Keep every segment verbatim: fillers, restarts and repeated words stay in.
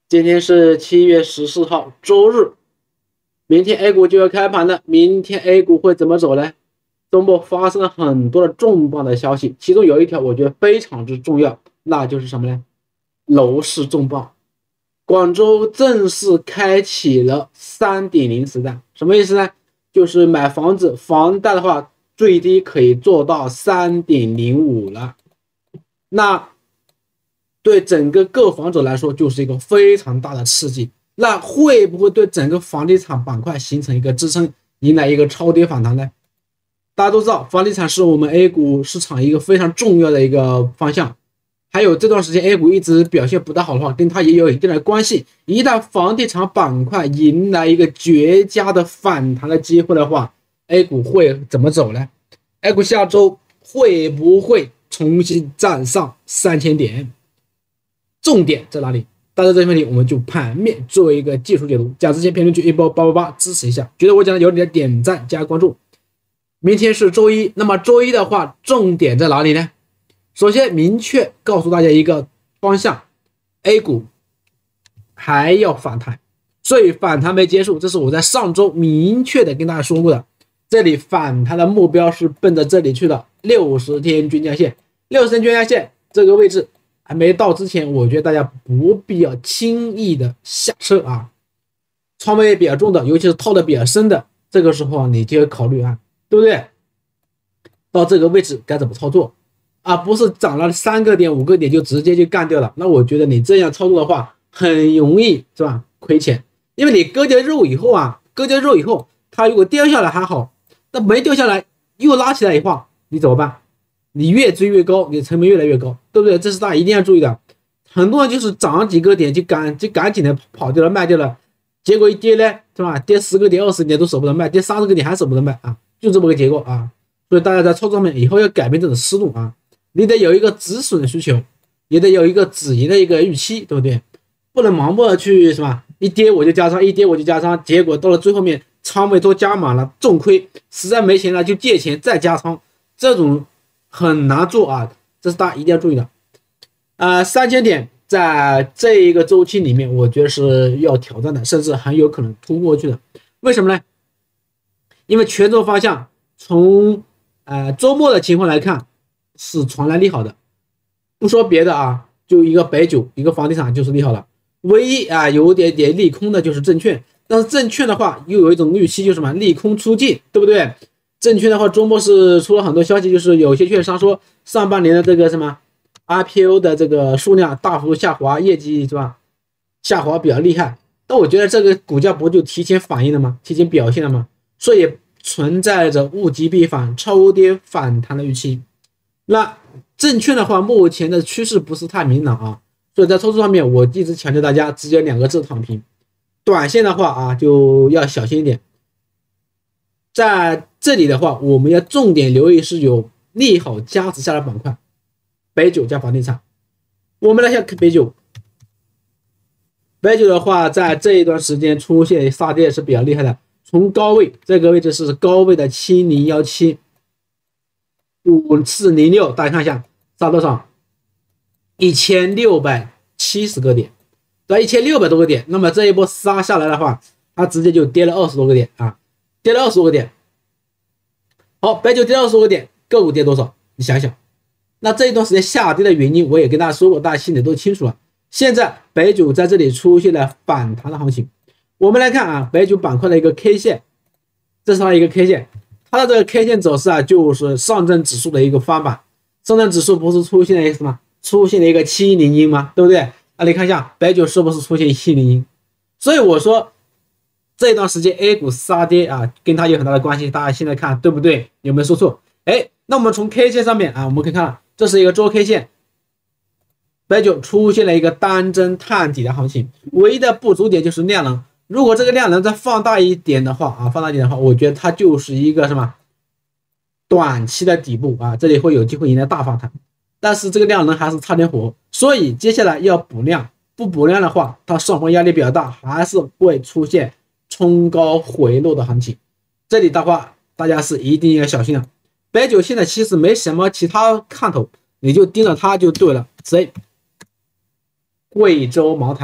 今天是七月十四号，周日。明天 A 股就要开盘了，明天 A 股会怎么走呢？周末发生了很多的重磅的消息，其中有一条我觉得非常之重要，那就是什么呢？楼市重磅，广州正式开启了 三点零 时代。什么意思呢？就是买房子房贷的话，最低可以做到 三点零五 了。那对整个购房者来说就是一个非常大的刺激，那会不会对整个房地产板块形成一个支撑，迎来一个超跌反弹呢？大家都知道，房地产是我们 A 股市场一个非常重要的一个方向，还有这段时间 A 股一直表现不大好的话，跟它也有一定的关系。一旦房地产板块迎来一个绝佳的反弹的机会的话， A 股会怎么走呢？ A 股下周会不会重新站上三千点？重点在哪里？大家这些问题我们就盘面作为一个技术解读。讲之前评论区一波八八八支持一下，觉得我讲的有你的点赞加关注。明天是周一，那么周一的话重点在哪里呢？首先明确告诉大家一个方向， A 股还要反弹，所以反弹没结束，这是我在上周明确的跟大家说过的。这里反弹的目标是奔着这里去的，六十天均价线，六十天均价线这个位置还没到之前，我觉得大家不必要轻易的下车啊。仓位比较重的，尤其是套的比较深的，这个时候你就要考虑啊，对不对？到这个位置该怎么操作啊？不是涨了三个点、五个点就直接就干掉了，那我觉得你这样操作的话，很容易是吧？亏钱，因为你割掉肉以后啊，割掉肉以后，它如果掉下来还好，那没掉下来又拉起来以后，你怎么办？你越追越高，你的成本越来越高，对不对？这是大家一定要注意的。很多人就是涨几个点就赶就赶紧的跑掉了卖掉了，结果一跌呢，是吧？跌十个点、二十点都舍不得卖，跌三十个点还舍不得卖啊，就这么个结果啊。所以大家在操作上面以后要改变这种思路啊，你得有一个止损的需求，也得有一个止盈的一个预期，对不对？不能盲目的去是吧？一跌我就加仓，一跌我就加仓，结果到了最后面仓位都加满了，重亏，实在没钱了就借钱再加仓，这种很难做啊，这是大家一定要注意的。呃，三千点在这一个周期里面，我觉得是要挑战的，甚至很有可能突破去的。为什么呢？因为权重方向从呃周末的情况来看是传来利好的，不说别的啊，就一个白酒，一个房地产就是利好了。唯一啊有点点利空的就是证券，但是证券的话又有一种预期，就是什么利空出尽，对不对？证券的话，周末是出了很多消息，就是有些券商说上半年的这个什么 I P O 的这个数量大幅下滑，业绩是吧？下滑比较厉害。那我觉得这个股价不就提前反应了吗？提前表现了吗？所以存在着物极必反、超跌反弹的预期。那证券的话，目前的趋势不是太明朗啊，所以在操作上面，我一直强调大家只有两个字：躺平。短线的话啊，就要小心一点。在这里的话，我们要重点留意是有利好加持下的板块，白酒加房地产。我们来看白酒，白酒的话，在这一段时间出现杀跌是比较厉害的。从高位，这个位置是高位的七零一七五四零六，大家看一下杀多少？一千六百七十个点，到一千六百多个点。那么这一波杀下来的话，它直接就跌了二十多个点啊，跌了二十多个点。好，白酒跌二十多个点，个股跌多少？你想想。那这一段时间下跌的原因，我也跟大家说过，大家心里都清楚了。现在白酒在这里出现了反弹的行情。我们来看啊，白酒板块的一个 K 线，这是它的一个 K 线，它的这个 K 线走势啊，就是上证指数的一个翻版。上证指数不是出现了一个什么？出现了一个七零阴吗？对不对？那你看一下白酒是不是出现七零阴？所以我说这段时间 A 股杀跌啊，跟它有很大的关系。大家现在看对不对？有没有说错？哎，那我们从 K 线上面啊，我们可以看，这是一个周 K 线。白酒出现了一个单针探底的行情，唯一的不足点就是量能。如果这个量能再放大一点的话啊，放大一点的话，我觉得它就是一个什么短期的底部啊，这里会有机会迎来大反弹，但是这个量能还是差点火，所以接下来要补量，不补量的话，它上方压力比较大，还是会出现冲高回落的行情。这里的话，大家是一定要小心的。白酒现在其实没什么其他看头，你就盯着它就对了。谁？贵州茅台，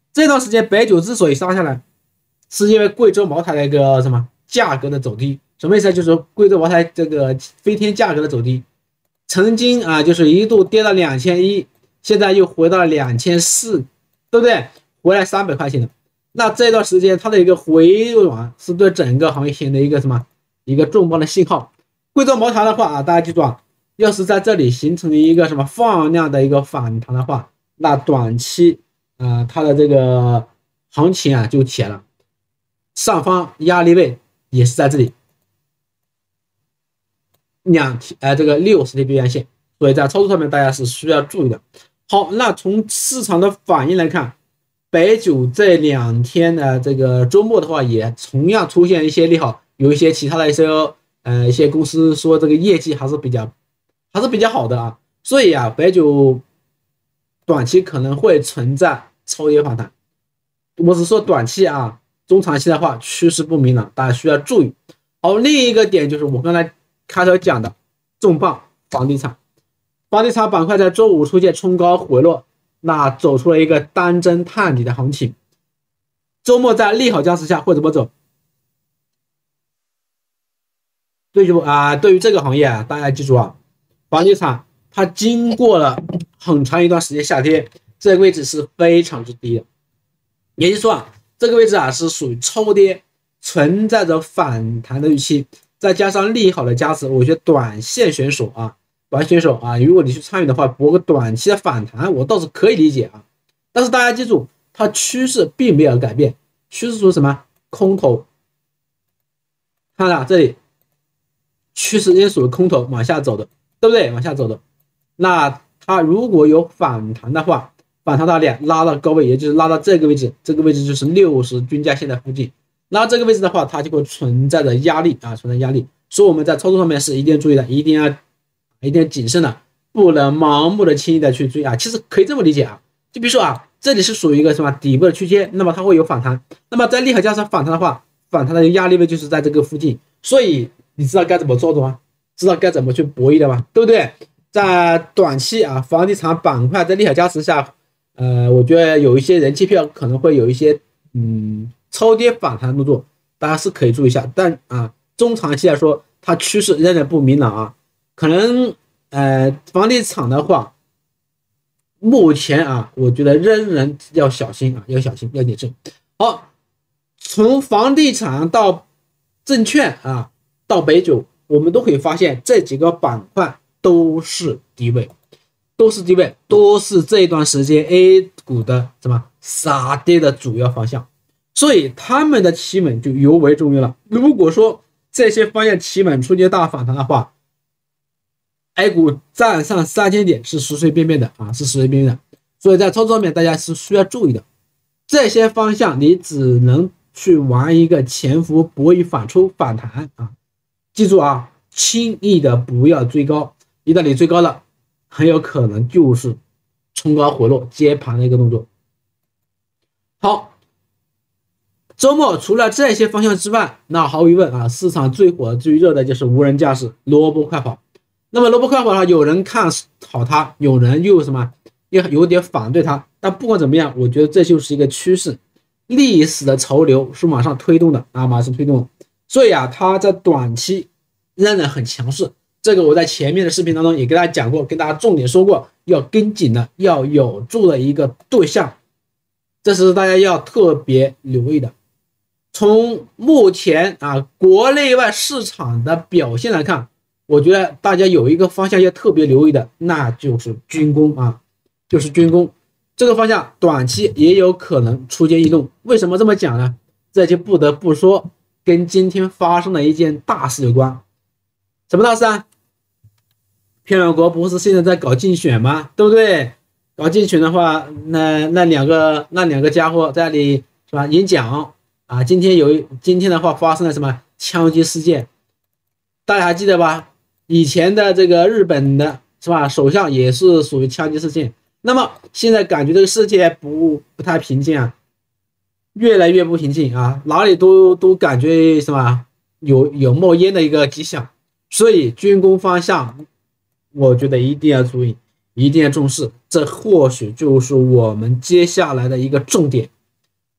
这段时间白酒之所以杀下来，是因为贵州茅台的一个什么价格的走低。什么意思？就是贵州茅台这个飞天价格的走低，曾经啊就是一度跌到两千一，现在又回到了两千四，对不对？回来三百块钱了。那这段时间它的一个回暖是对整个行业的一个什么一个重磅的信号。贵州茅台的话啊，大家记住啊，要是在这里形成一个什么放量的一个反弹的话，那短期啊、呃、它的这个行情啊就起来了，上方压力位也是在这里两呃这个六十天均线，所以在操作上面大家是需要注意的。好，那从市场的反应来看，白酒这两天的这个周末的话，也同样出现一些利好，有一些其他的一些呃一些公司说这个业绩还是比较还是比较好的啊，所以啊，白酒短期可能会存在超跌反弹。我是说短期啊，中长期的话趋势不明朗，大家需要注意。好，另一个点就是我刚才开头讲的重磅房地产，房地产板块在周五出现冲高回落。那走出了一个单针探底的行情，周末在利好加持下会怎么走？对于啊，对于这个行业啊，大家记住啊，房地产它经过了很长一段时间下跌，这个位置是非常之低的，也就是说啊，这个位置啊是属于超跌，存在着反弹的预期，再加上利好的加持，我觉得短线选手啊。短选手啊，如果你去参与的话，博个短期的反弹，我倒是可以理解啊。但是大家记住，它趋势并没有改变，趋势属于什么？空头。看到这里，趋势也属于空头往下走的，对不对？往下走的。那它如果有反弹的话，反弹到哪里？拉到高位，也就是拉到这个位置，这个位置就是六十均价线的附近。拉这个位置的话，它就会存在着压力啊，存在压力。所以我们在操作上面是一定要注意的，一定要。一定要谨慎的，不能盲目的轻易的去追啊。其实可以这么理解啊，就比如说啊，这里是属于一个什么底部的区间，那么它会有反弹，那么在利好加上反弹的话，反弹的压力位就是在这个附近，所以你知道该怎么做的吗？知道该怎么去博弈的吗？对不对？在短期啊，房地产板块在利好加持下，呃，我觉得有一些人气票可能会有一些嗯超跌反弹的动作，大家是可以注意一下。但啊，中长期来说，它趋势仍然不明朗啊。可能呃，房地产的话，目前啊，我觉得仍然要小心啊，要小心，要谨慎。好，从房地产到证券啊，到白酒，我们都可以发现这几个板块都是低位，都是低位，都是这段时间 A 股的什么杀跌的主要方向，所以他们的企稳就尤为重要了。如果说这些方向企稳出现大反弹的话，A 股站上三千点是随随便便的啊，是随随便便的，所以在操作上面大家是需要注意的。这些方向你只能去玩一个潜伏博弈反抽反弹啊，记住啊，轻易的不要追高，一旦你追高了，很有可能就是冲高回落接盘的一个动作。好，周末除了这些方向之外，那毫无疑问啊，市场最火最热的就是无人驾驶萝卜快跑。那么萝卜快跑呢，有人看好它，有人又什么又有点反对它，但不管怎么样，我觉得这就是一个趋势，历史的潮流是往上推动的啊，马上推动的，所以啊，它在短期仍然很强势。这个我在前面的视频当中也跟大家讲过，跟大家重点说过，要跟紧的，要有助的一个对象，这是大家要特别留意的。从目前啊国内外市场的表现来看，我觉得大家有一个方向要特别留意的，那就是军工啊，就是军工这个方向，短期也有可能出现异动。为什么这么讲呢？这就不得不说跟今天发生的一件大事有关。什么大事啊？偏远国不是现在在搞竞选吗？对不对？搞竞选的话，那那两个那两个家伙在那里是吧演讲啊？今天有今天的话发生了什么枪击事件？大家还记得吧？以前的这个日本的是吧，首相也是属于枪击事件。那么现在感觉这个世界不不太平静啊，越来越不平静啊，哪里都都感觉什么有有冒烟的一个迹象。所以军工方向，我觉得一定要注意，一定要重视，这或许就是我们接下来的一个重点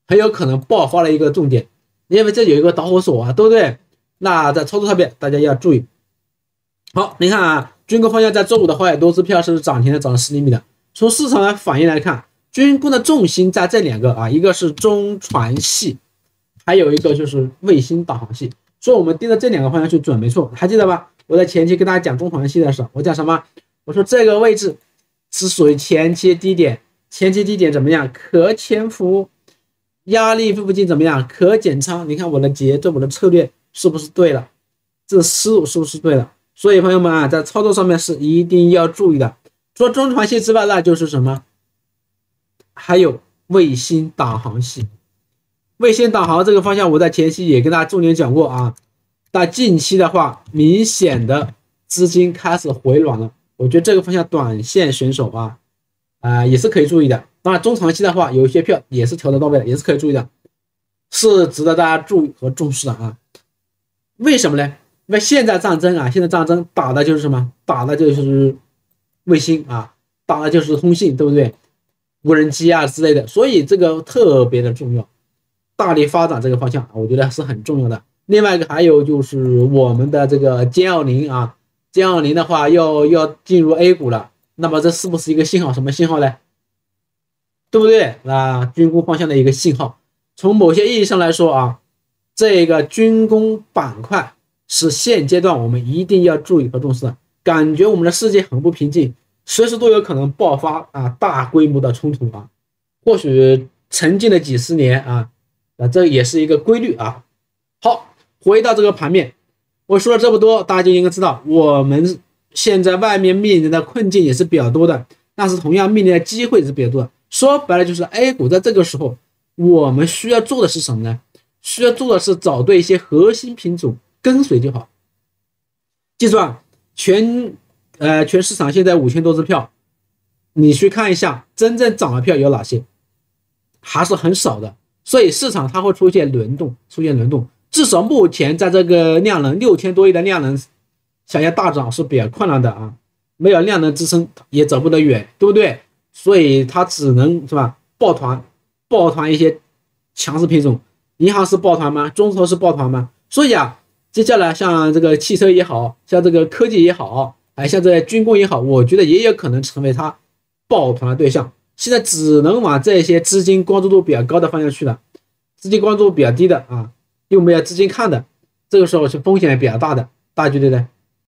很有可能爆发的一个重点，因为这有一个导火索啊，对不对？那在操作上面大家要注意。好，你看啊，军工方向在周五的话，多支票是涨停的，涨了十厘米的。从市场的反应来看，军工的重心在这两个啊，一个是中船系，还有一个就是卫星导航系，所以我们盯着这两个方向去准没错。还记得吧？我在前期跟大家讲中船系的时候，我讲什么？我说这个位置是属于前期低点，前期低点怎么样？可潜伏，压力附近怎么样？可减仓。你看我的节奏，我的策略是不是对了？这思路是不是对了？所以朋友们啊，在操作上面是一定要注意的。除了中船系之外，那就是什么？还有卫星导航系。卫星导航这个方向，我在前期也跟大家重点讲过啊。但近期的话，明显的资金开始回暖了，我觉得这个方向短线选手啊，啊、呃、也是可以注意的。当然，中长期的话，有一些票也是调得到位的，也是可以注意的，是值得大家注意和重视的啊。为什么呢？因为现在战争啊，现在战争打的就是什么？打的就是卫星啊，打的就是通信，对不对？无人机啊之类的，所以这个特别的重要，大力发展这个方向，我觉得是很重要的。另外一个还有就是我们的这个歼二零啊，歼二零的话要要进入 A 股了，那么这是不是一个信号？什么信号呢？对不对？啊，军工方向的一个信号。从某些意义上来说啊，这个军工板块是现阶段我们一定要注意和重视的。感觉我们的世界很不平静，随时都有可能爆发啊大规模的冲突啊。或许沉浸了几十年啊，啊这也是一个规律啊。好，回到这个盘面，我说了这么多，大家就应该知道，我们现在外面面临的困境也是比较多的，但是同样面临的机会也是比较多的。说白了就是 A 股在这个时候，我们需要做的是什么呢？需要做的是找对一些核心品种跟随就好。记住啊，全呃全市场现在五千多只票，你去看一下真正涨的票有哪些，还是很少的。所以市场它会出现轮动，出现轮动。至少目前在这个量能六千多亿的量能，想要大涨是比较困难的啊，没有量能支撑也走不得远，对不对？所以它只能是吧，抱团，抱团一些强势品种。银行是抱团吗？中投是抱团吗？所以啊，接下来像这个汽车也好，像这个科技也好，哎，像这个军工也好，我觉得也有可能成为它抱团的对象。现在只能往这些资金关注度比较高的方向去了，资金关注度比较低的啊，又没有资金看的，这个时候是风险比较大的，大家觉得呢？